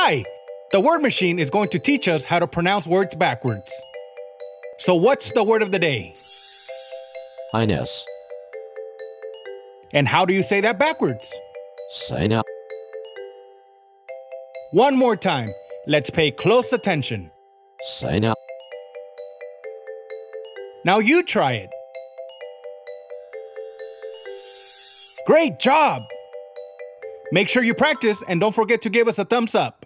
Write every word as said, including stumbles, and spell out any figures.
Hi! The word machine is going to teach us how to pronounce words backwards. So what's the word of the day? I N E S. And how do you say that backwards? Sign up. One more time. Let's pay close attention. Sign up. Now you try it. Great job! Make sure you practice and don't forget to give us a thumbs up.